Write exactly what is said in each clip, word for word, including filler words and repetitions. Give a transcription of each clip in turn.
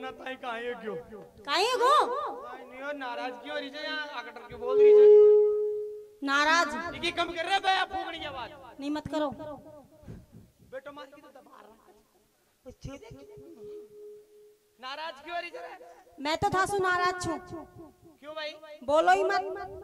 ना ताई कहां है क्यों काहे गो नहीं हो नाराज क्यों रही है यहां आकटर क्यों बोल रही है नाराज इकी कम कर रहे बे फूकनी की आवाज नहीं मत करो बेटो मार की तो दबा रहा नाराज क्यों रही है मैं तो था सु नाराज छू क्यों भाई बोलो ही मत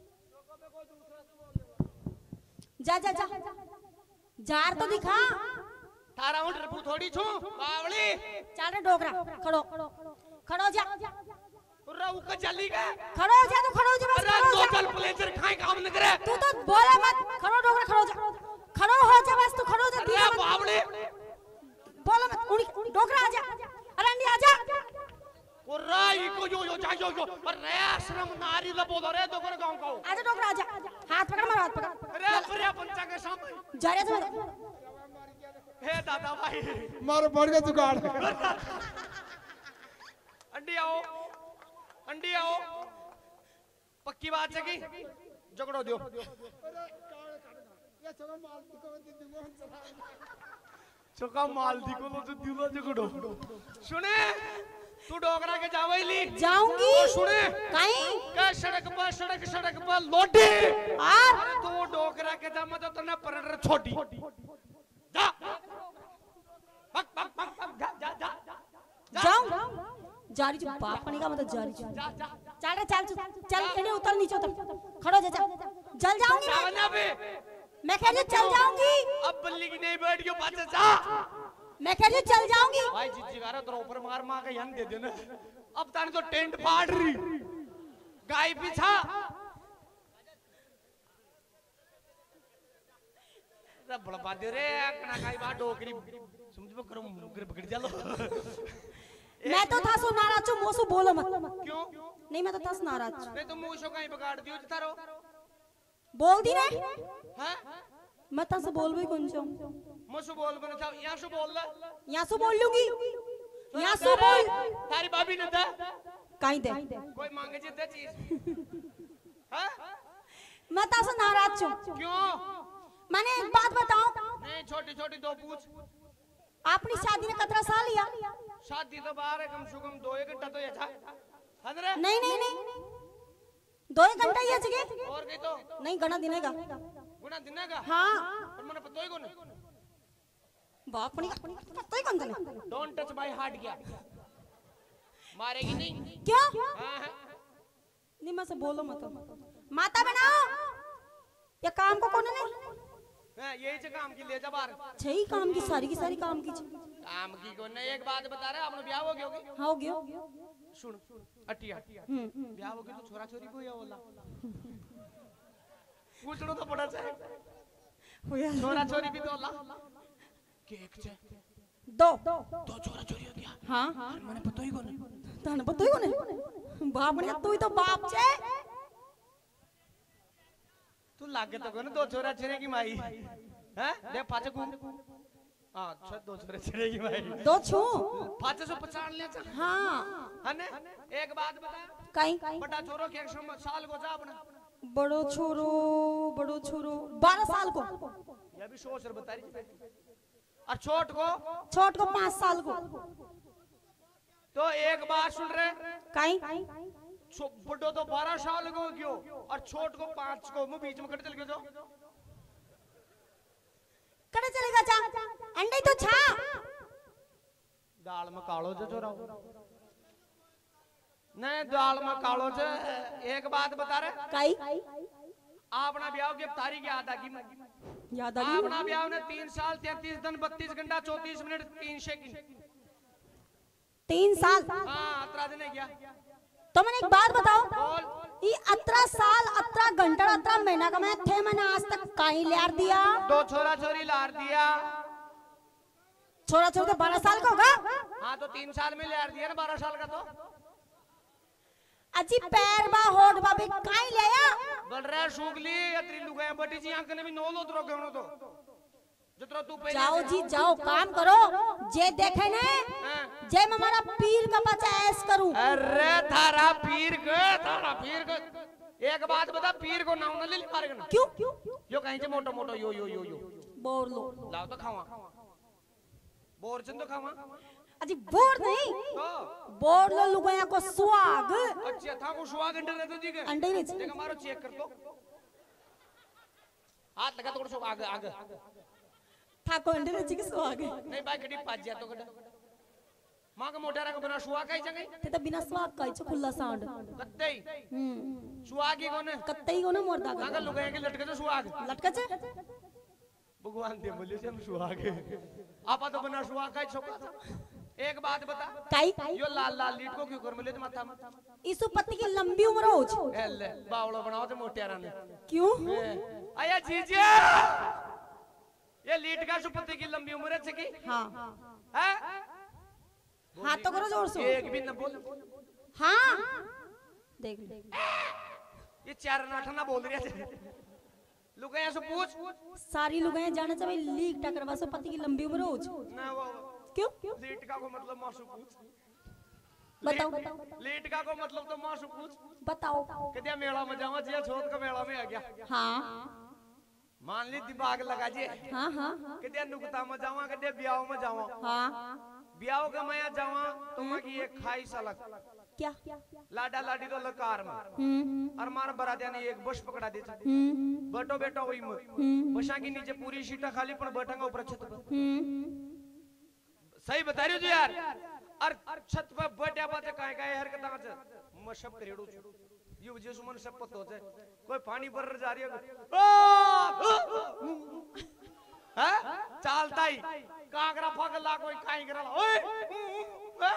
जा जा जा जार तो दिखा थारा उठ रपू थोड़ी छू बावली चल रे डोगरा खड़ो खड़ो जा उरा उका जल्दी का खड़ो हो जा तो खड़ो हो जा बस अरे खड़ो दो हो जा चल प्लेजर खाए काम न करे तू तो बोले मत खड़ो डोगरा खड़ो हो जा खड़ो हो जा बस तू खड़ो हो जा अरे बावली बोलो मत उड़ी डोगरा आ जा अरे अंडी आ जा उरा इको यो यो जा यो यो अरे आश्रम नारी लबो रे तो कर गांव को आ जा डोगरा आ जा हाथ पकड़ मारो हाथ पकड़ अरे अरे पंचा के सामने जा रे जा हे दादा भाई मारो पड़ गया जुगाड़ अंडी आओ अंडी आओ पक्की बात है कि झगड़ो दियो चोका माल दी को तो दिलो झगड़ो सुने तू डोगरा के जावैली जाऊंगी सुने काई का सड़क पर सड़क सड़क पर लोटे और अरे तू डोगरा के जा मत तो ना परड़ छोटी जा बक बक बक बक जा जा जा जाऊं जारी जो बाप पनी का मतलब जारी जो जा जा चल रे चल चल कहीं उतर नीचे उतर खड़ो जा जा जल जाऊंगी मैं जाना बे मैं कह रही चल जाऊंगी अब बल्ली की नहीं बैठ गयो पाछे जा मैं कह रही चल जाऊंगी भाई जिज्जी गारा तो ऊपर मार मार के यन दे दे ना अब ताने तो टेंट फाड़ रही गाय पीछा रे बड़बा दे रे कना गाय बा डोकरी समझबो करो मुकर पकड़ जालो मैं तो था सो नाराज छू मोसु बोलो मत क्यों नहीं मैं तो था नाराज मैं तो मुंह कहीं बिगाड़ दियो तारो बोल दी रे हैं मैं तो से बोल भी कौन छो मुंह बोल बन था यहां से बोल ले यहां से बोल लूंगी यहां से बोल तारी भाभी ने दे काई दे कोई मांगे जे दे चीज हैं मैं तो से नाराज छू क्यों मैंने एक बात बताऊं नहीं छोटी छोटी दो पूछ अपनी शादी ने कितना साल लिया शादी तो बाहर है कम से कम दो एक घंटा तो ये था हंदरे नहीं नहीं नहीं दो एक घंटा ही है जगह और कहीं तो नहीं गणा दिनेगा गुना दिन का हाँ पर मैंने पता ही कौन बाप पनी का पता ही कौन था डोंट टच माय हार्ट क्या मारेगी नहीं क्यों हां हां नहीं मैं से बोलो मत माता बनाओ ये काम को कौन ने हां यही से काम की ले जा बाहर छही काम की सारी की सारी काम की काम की कौन ने एक बात बता रहा आपने ब्याह हो गया होगी हाँ हो गया सुन अटिया हम्म ब्याह हो गया तो छोरा छोरी को या बोला पूछनो तो पड़ा चाहिए छोरा छोरी भी तो अल्लाह केक छे दो दो छोरा छोरी हो गया हाँ मैंने पता ही कौन तने पता ही कोने बाप ने तू ही तो बाप छे तू लागे तो कौन दो छोरा छोरी की माई हैं दे पाछे को हां छ दो छोरा छोरी की माई दो छू पाछे से पहचान ले चल हाँ हने एक बात बता काई बड़ा छोरो के साल को जा अपना बड़ो छोरो बड़ो छोरो बारह साल को ये भी सोच रहा बता रही और छोट को छोट को पाँच साल को तो एक बात सुन रहे काई बड़ो तो बारह साल को क्यों और छोट को पांच को मैं बीच में कट चल गयो जो कड़े चलेगा जा अंडे तो छा दाल में कालो जो छोरा नहीं दाल में कालो जो एक बात बता रहे काई आपना ब्याह की तारीख याद आ गई याद आ आपना ब्याह ने तीन साल तैतीस दिन बत्तीस घंटा चौतीस मिनट तीन सेकंड तीन साल हाँ अतरा दिन है क्या तो मैंने एक बात बताओ बोल ये अतरा साल अतरा घंटा अतरा महीना का मैं थे मैंने आज तक काई लार दिया दो छोरा छोरी लार दिया छोरा छोरा तो बारह साल का होगा हाँ तो तीन साल में लार दिया ना बारह साल का तो अजी पैर बा होठ बा भी काई लाया बोल रहा सूगली अतरी लुगाया बटी जी आंख ने भी नौ लो तो रोके उन्हों तो जितना तू पहले जाओ जी जाओ काम करो जे देखे ने जे मैं हमारा पीर का बच्चा ऐस करूं अरे थारा पीर के थारा पीर के एक बात बता पीर को नाम न ले मारेगा ना क्यों यो कहीं से मोटो मोटो यो यो यो यो बोल लो लाओ तो खावा बोर चंद तो खावा अजी बोर नहीं तो बोर लो लुगाया को सुहाग अच्छा था को सुहाग अंडे रहते जी के अंडे नहीं देखो मारो चेक कर तो हाथ लगा तो सो आगे आगे था को अंडे रची के सुहाग नहीं भाई कड़ी पाज जा तो कड़ा मां का मोटा का बना सुहाग काई जगह ते तो बिना सुहाग का छ खुला साउंड कत्ते हम्म सुहाग ही कोने कत्ते ही कोने मोरदा का नागा लुगाया के लटके तो सुहाग लटका छ भगवान दे बोले से हम सुहाग आपा तो बना सुहाग काई छोका एक बात बता काई यो लाल लाल लीट को क्यों कर मिले तो माथा में इसु पति की लंबी उम्र हो छ एले बावड़ो बनाओ तो मोटियारा ने क्यों आया जीजे ये लीट का सुपति की लंबी उम्र है की हां हैं हाथ तो करो जोर से एक भी न बोल हां देख ले ये चार नाठा ना बोल रही है लुगाया से पूछ सारी लुगाया जाने से भाई लीक टकरवा सो पति की लंबी उम्र हो छ ना वो क्यों लीट का को मतलब मासू पूछ बताओ लीट का को मतलब तो मासू पूछ बताओ कदिया मेला में जावा जिया छोट का मेला में आ गया हां मान ली दिमाग लगा जे हां हां कदिया नुकता में जावा कदिया ब्याह में जावा हां ब्याह का मैं जावा तो मैं की एक खाई सलक क्या लाडा लाडी तो लकार में हम्म और मार बरातिया ने एक बस पकड़ा दी हम्म बटो बेटा वही में बसा के नीचे पूरी सीटा खाली पण बैठा ऊपर छत पर हम्म सही बता रही हो जी यार और छत पर बैठा बात काहे काहे हरकत कर मैं सब करेड़ू ये वजह से मन सब पता हो जाए कोई पानी भर जा रही है हैं चलता ही कागरा फगला कोई काई करला ओए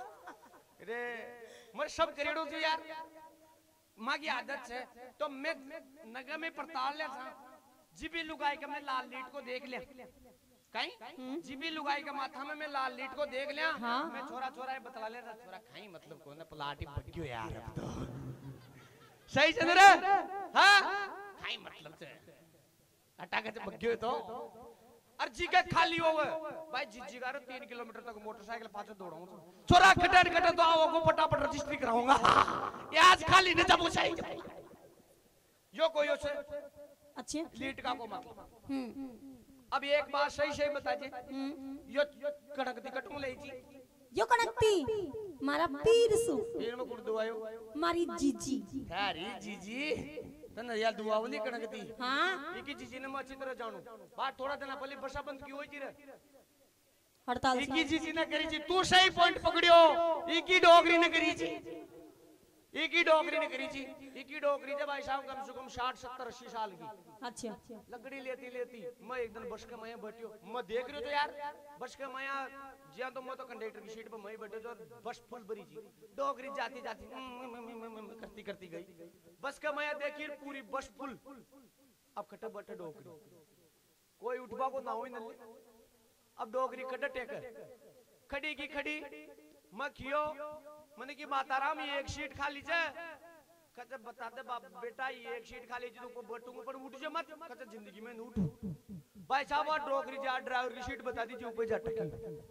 रे मैं सब करेड़ू जी यार मां की आदत है तो मैं नगर में पड़ताल ले था जीबी लुगाई के मैं लाल लीट को देख लिया कहीं जीबी लुगाई के माथा में मैं लाल लीट को देख लिया हाँ? मैं छोरा छोरा बतला ले रहा छोरा खाई मतलब कौन है पलाटी बग्यो यार अब तो सही चल रहा हां खाई मतलब से अटा के बग्यो तो और जी के खाली होवे भाई जीजी का तीन किलोमीटर तक मोटरसाइकिल पाछे दौड़ाऊं छोरा खटन खटन तो आओ को फटाफट रजिस्ट्री कराऊंगा ये आज खाली न जब सही यो कोई से अच्छे लीट का को मतलब हम्म अब एक बात सही सही बता जे यो कड़क दी कटू ले जी यो कनकती मारा पीर सु फिर में कुड़ दुआयो मारी जीजी थारी जीजी तने या दुआवली कड़क दी हां इकी जीजी ने मैं अच्छी तरह जानू बात थोड़ा दिन पहले बसा बंद की होई जी रे हड़ताल इकी जीजी ने करी जी तू सही पॉइंट पकड़ियो इकी डोगरी ने करी जी इकी डोगरी ने करी जी इकी डोगरी जब भाई साहब कम से कम साठ सत्तर अस्सी साल की अच्छा लकड़ी लेती लेती मैं एक दिन बस के मैं बैठियो मैं देख रही हूं तो यार बस के मैं जिया तो मैं तो कंडक्टर की सीट पर मैं बैठे जो बस फुल भरी जी डोगरी जाती जाती करती करती गई बस के मैं देखी पूरी बस फुल अब खटे बटे डोगरी कोई उठवा को ना हो ही नहीं अब डोगरी कटे टेकर खड़ी की खड़ी मैं खियो मैंने की माताराम ये एक सीट खाली छे कते बता दे बाप बेटा ये एक सीट खाली जी तो बैठूंगा पर उठ जा मत कते जिंदगी में न उठू भाई साहब डोगरी जा ड्राइवर की सीट बता दीजिए ऊपर जा टकी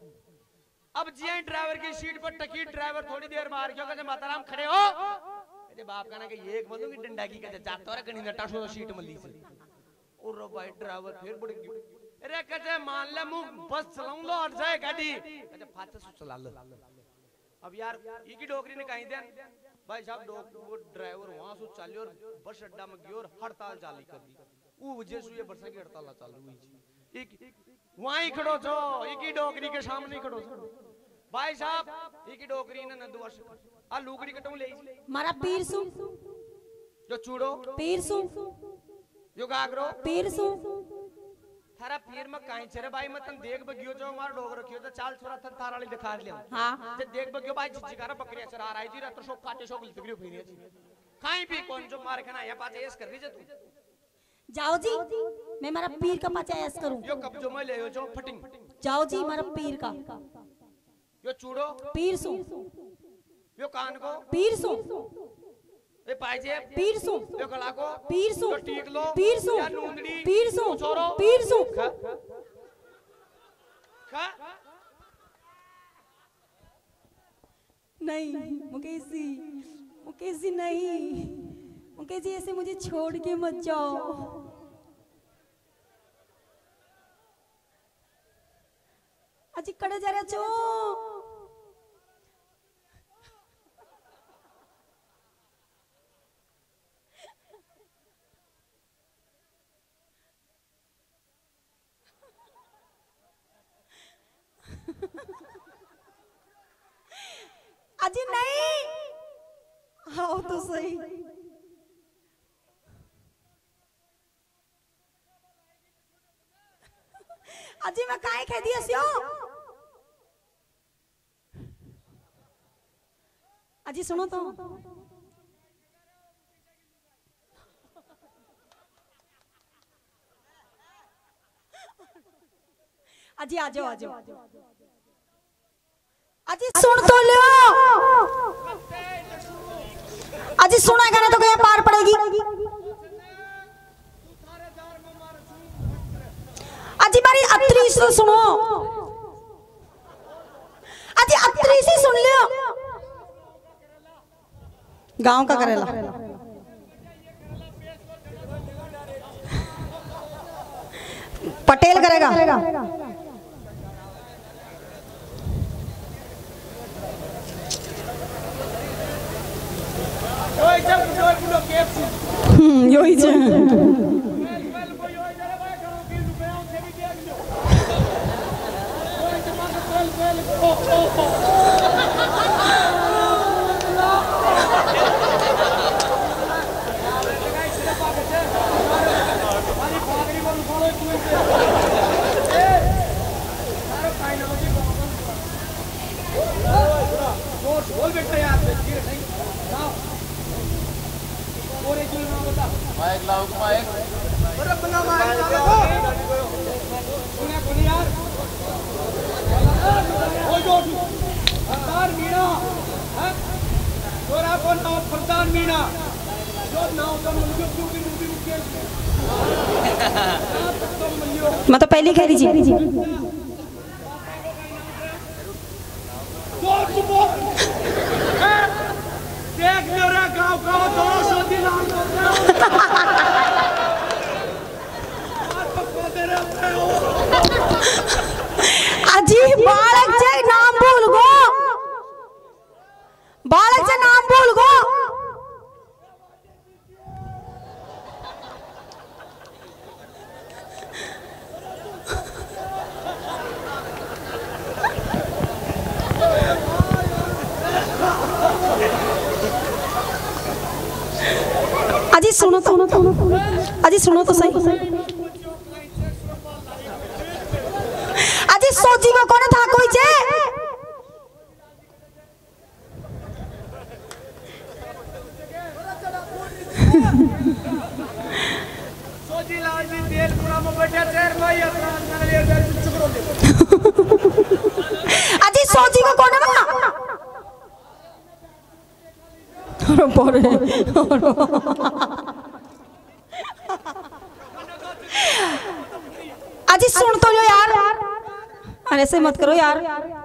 अब जी ड्राइवर की सीट पर टकी ड्राइवर थोड़ी देर मार क्यों कते माताराम खड़े हो अरे बाप कहना कि ये एक मलूंगी डंडा की कते जातो रे कनी नटा सो सीट मली से और भाई ड्राइवर फिर बढ़ गयो अरे कते मान ले मु बस चलाऊं लो और जाए गाड़ी कते फाते से चला लो अब यार इकी डोगरी ने कहीं देन भाई साहब डोग वो ड्राइवर वहां से चलियो और बस अड्डा में गयो और हड़ताल जारी कर दी वो वजह से ये बरसा की हड़ताल चालू हुई जी एक वहीं खड़ो छो इकी डोगरी के सामने खड़ो छो भाई साहब इकी डोगरी ने न दुआ से आ लुगड़ी कटू ले मारा पीर सु जो चूड़ो पीर सु जो गागरो पीर सु थारा पीर में काई छरे भाई मैं तन देख बगियो जो मार डोग रखियो तो चाल छोरा थन थारा वाली दिखा ले हां जे देख बगियो भाई जिज्जी का बकरिया चरा रहा है जी रात शो काटे शो गल तगरी फेरी जी काई भी कौन जो मार खाना या पाछे ऐस कर रही जे तू जाओ जी मैं मारा पीर का पाछा ऐस करूं यो कब्जो में ले जो फटिंग जाओ जी मारा पीर का यो चूड़ो पीर सु यो कान को पीर सु ए पाइजे पीर सु यो गला को पीर सु यो टीक लो पीर सु या नूंदड़ी पीर सु छोरो पीर सु खा खा नहीं मुकेश जी मुकेश जी नहीं मुकेश जी ऐसे मुझे छोड़ के मत जाओ अजी कड़े जा रहे छो अजी नहीं, आओ तो सही। अजी मैं काहे कह दिया सियो? अजी सुनो तो। अजी आ जाओ, आ जाओ। अजी सुन तो लो। अजी सुना गाना तो कहीं पार पड़ेगी। अजी बारी अत्री से सुनो। अजी अत्री से सुन लियो। गांव का करेला। पटेल करेगा। हम्म योही जे बोल बेटा यार माइक लाओ माइक अरे बना माइक लाओ सुने बोली यार ओ जो सरदार मीणा हैं तोरा को नाम प्रधान मीणा जो नाम तो मुझे क्यों की मूवी के मैं तो पहले कह लीजिए देख मेरा गांव गांव दोनों शादी लाल अजी बालक जे नाम भूल गो, बालक जे नाम भूल गो। अजी सुनो तो, अजी सुनो तो सही। अजी सोची को कौन था कोई जे? सोची लाल जी तेल पूरा में बैठे तेर भाई अपना ले ले चुप रहो। अजी सोची को कौन है? अजी सुन तो लो यार, अरे ऐसे मत करो यार।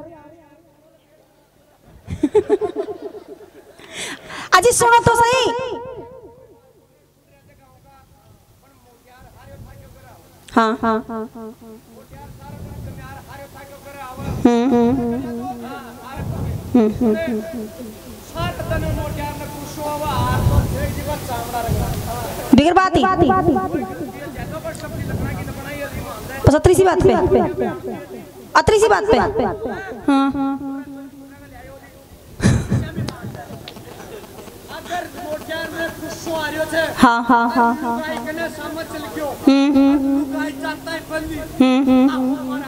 अजी सुनो तो सही। हाँ हाँ हाँ हम्म हम्म हम्म बिगर बात ही बस अतरी सी बात पे, अतरी सी बात पे। हाँ हाँ हाँ हाँ हाँ हम्म हम्म हम्म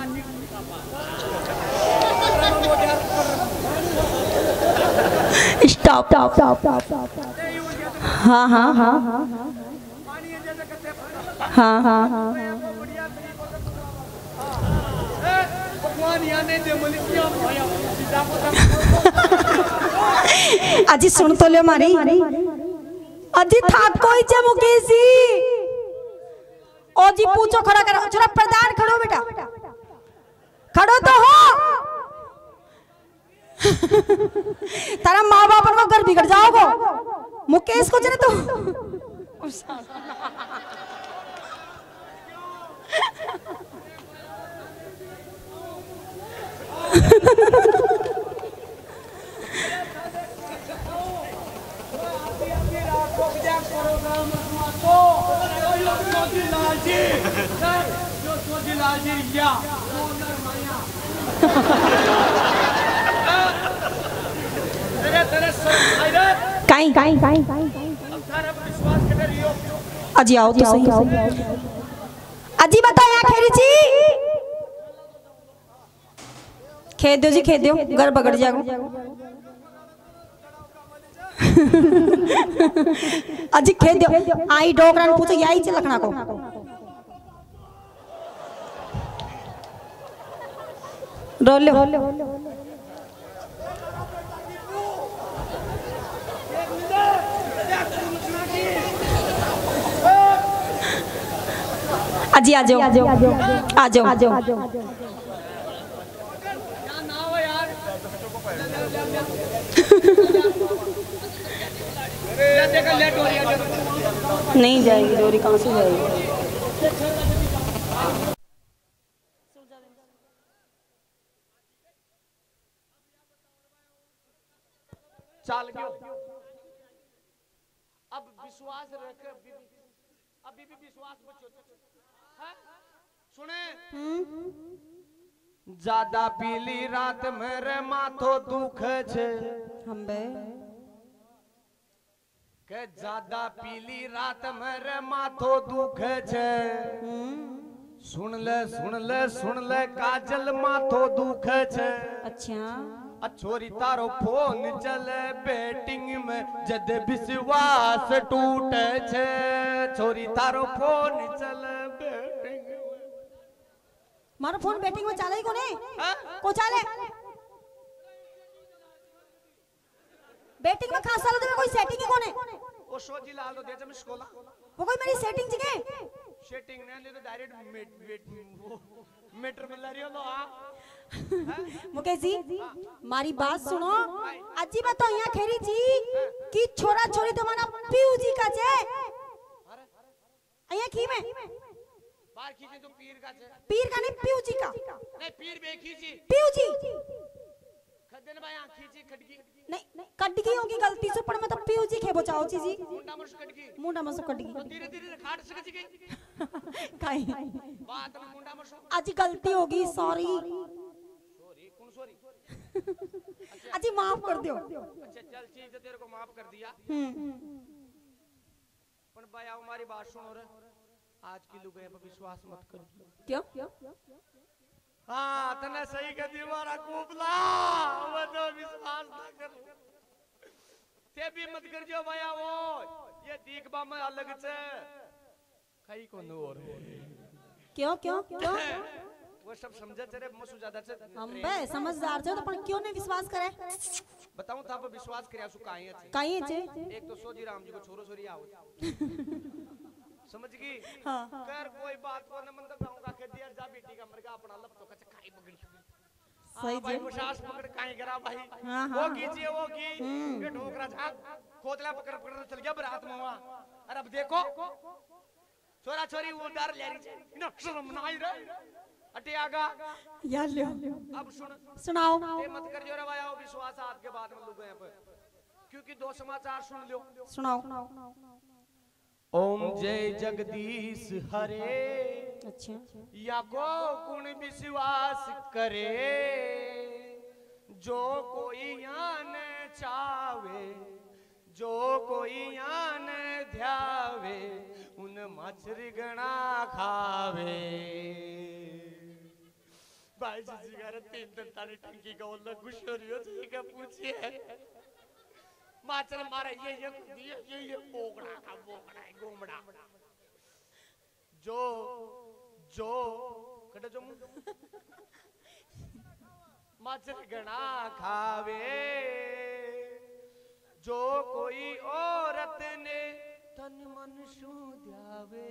स्टॉप स्टॉप स्टॉप स्टॉप। हाँ हाँ हाँ हाँ हाँ हाँ अजी सुन तो ले मारी। अजी था कोई चे मुकेशी। ओ जी पूछो खड़ा करो, जरा प्रधान खड़ो बेटा, खड़ो तो हो। तारा माँ बाप को घर बिगड़ जाओगे। मुकेश को चले तो विश्वास कर रही हो अजी आओ तो सही अजी बताओ यहाँ खेरी जी खेद दो जी खेद दो घर बगड़ जाएगा अजी खेद दो आई डोगरा ने पूछो यही च लखना को रोल लो अजी आ जाओ आ जाओ आ जाओ नहीं जाएगी डोरी कहाँ से जाएगी चाल गयो अब विश्वास रख अभी भी विश्वास बचो है सुने ज्यादा पीली रात मेरे माथो दुख छे हम बे के ज्यादा पीली रात मेरे माथो दुख छे सुन ले सुन ले सुन ले काजल माथो दुख छे अच्छा छोरी तारो फोन चले बैटिंग में जद विश्वास टूटे छे छोरी तारो फोन चले बैटिंग मारो फोन बैटिंग में चाले को नहीं को चाले बैटिंग में खास साल तो कोई सेटिंग है कोने ओ शोजी लाल तो दे जब स्कोला वो कोई मेरी सेटिंग जगह सेटिंग नहीं तो डायरेक्ट मेट मेट मीटर में ला रही हो तो आ मुकेश जी मारी बात सुनो अजी बताओ यहाँ खेरी जी कि छोरा छोरी तुम्हारा पीऊ जी का छे अरे की में बाहर खींचे तो पीर का छे पीर का नहीं पीऊ जी का नहीं पीर बे खींची पीऊ जी खदन भाई आंख खींची खटकी नहीं कटगी होगी गलती से पर मैं तो पीऊ जी खे बचाओ जी जी मुंडा मस कटकी मुंडा मस कटगी तो धीरे धीरे खाट सक गई काई बात में मुंडा मस आज गलती होगी सॉरी सॉरी कौन सॉरी अजी माफ कर दो अच्छा चल चीज तो तेरे को माफ कर दिया हम्म पर भाई आओ हमारी बात सुनो रे आज की लुगाई पे विश्वास मत कर क्यों हाँ तने सही कर दी मारा कोपला वो तो विश्वास ना कर ते भी मत कर जो भाई वो ये दीखबा में अलग छे कई को नो और क्यों क्यों क्यों वो सब समझे तेरे मसु ज्यादा छे हम बे समझदार छे तो पर क्यों नहीं विश्वास करे बताऊं था पर विश्वास करया सु काई छे काई छे एक तो सोजी राम जी को छोरो छोरी आओ समझ गई हां कर कोई बात को न मन तो गांव का के दिया जा बेटी का मरगा अपना लब तो कच खाई बगड़ी सही भाई मुशास पकड़ काई करा भाई हां वो कीजिए वो की के ढोकरा झाक खोदला पकड़ पकड़ चल गया बरात में वहां अरे अब देखो छोरा छोरी वो डर ले रही छे न शर्म ना आई रे अटे आगा यार ले अब सुन सुनाओ ये मत कर जो रे भाई आओ विश्वास आज के बाद में लोग यहां पे क्योंकि दो समाचार सुन लो सुनाओ ओम जय जगदीश हरे अच्छा या को गुण विश्वास करे जो कोई यान चावे जो कोई यान ध्यावे उन मछली गणा खावे भाई जी घर तीन दिन तारी टंकी का उल्ला गुशोरियो जी का पूछिए माचल मारा ये ये ये ये ये बोगड़ा का बोगड़ा है गोमड़ा जो जो कटे जो माचल गणा खावे जो कोई औरत ने तन मन सु ध्यावे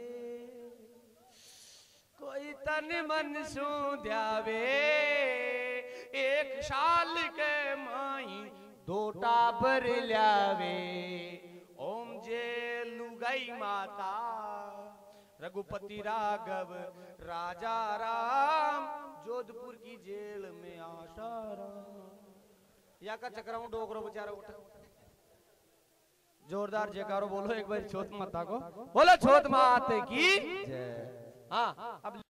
कोई तन मन सु ध्यावे एक साल के माई दो टाबर ल्यावे ओम जे लुगाई माता रघुपति राघव राजा राम जोधपुर की जेल में आसाराम या का चक्राऊ डोकरो बेचारा उठा जोरदार जयकारो बोलो एक बार छोट माता को बोलो छोट माता की जय हाँ अब